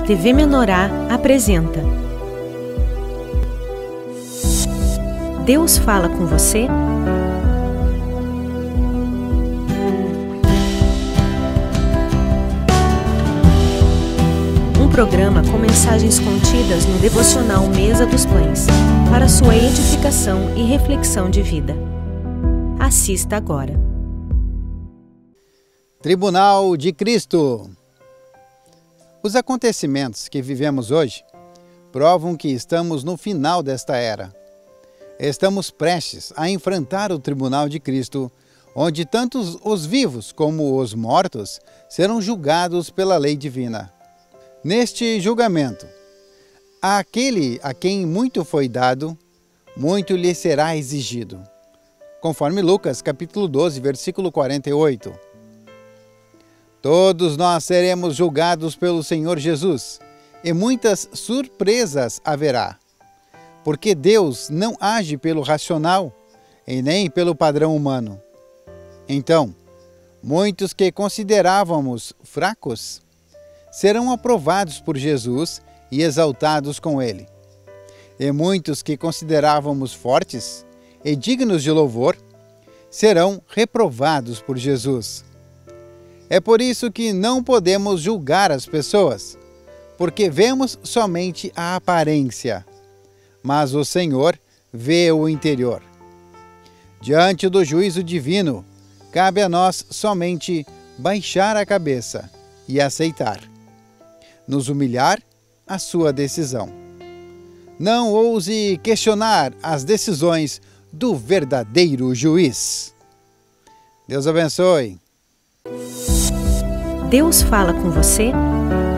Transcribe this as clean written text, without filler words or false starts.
TV Menorá apresenta Deus fala com você? Um programa com mensagens contidas no devocional Mesa dos Pães, para sua edificação e reflexão de vida. Assista agora. Tribunal de Cristo. Os acontecimentos que vivemos hoje provam que estamos no final desta era. Estamos prestes a enfrentar o Tribunal de Cristo, onde tanto os vivos como os mortos serão julgados pela lei divina. Neste julgamento, àquele a quem muito foi dado, muito lhe será exigido. Conforme Lucas, capítulo 12, versículo 48. Todos nós seremos julgados pelo Senhor Jesus, e muitas surpresas haverá. Porque Deus não age pelo racional e nem pelo padrão humano. Então, muitos que considerávamos fracos serão aprovados por Jesus e exaltados com Ele. E muitos que considerávamos fortes e dignos de louvor serão reprovados por Jesus. É por isso que não podemos julgar as pessoas, porque vemos somente a aparência, mas o Senhor vê o interior. Diante do juízo divino, cabe a nós somente baixar a cabeça e aceitar, nos humilhar à sua decisão. Não ouse questionar as decisões do verdadeiro juiz. Deus abençoe. Deus fala com você?